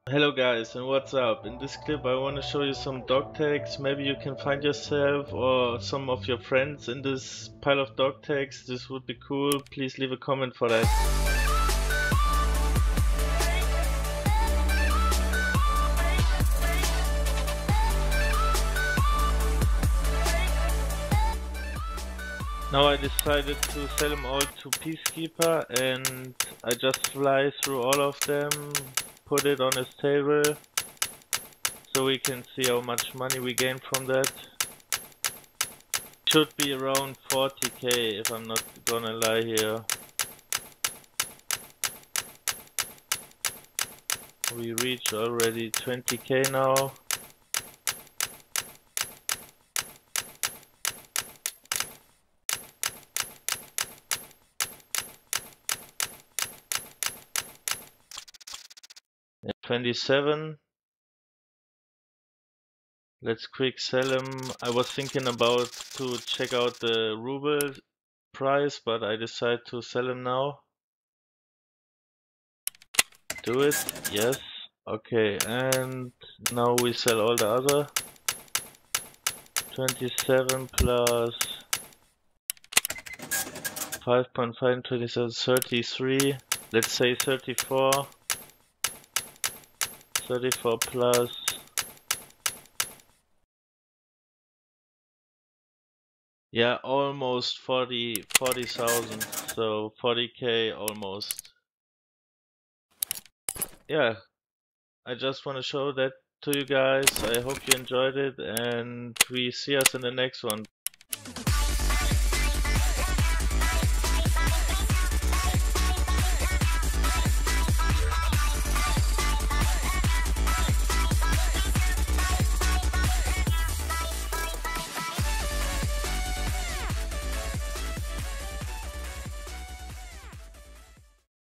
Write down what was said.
Hello guys, and what's up? In this clip I want to show you some dog tags. Maybe you can find yourself or some of your friends in this pile of dog tags. This would be cool. Please leave a comment for that. Now I decided to sell them all to Peacekeeper, and I just fly through all of them, put it on his table, so we can see how much money we gain from that. Should be around 40k if I'm not gonna lie here. We reached already 20k now. At 27. Let's quick sell him. I was thinking about to check out the ruble price, but I decide to sell him now. Do it, yes. Okay, and now we sell all the other. 27 plus 5.5, 27, 33. Let's say 34. 34 plus. Yeah, almost 40,000. So 40k almost. Yeah, I just want to show that to you guys. I hope you enjoyed it, and we see us in the next one.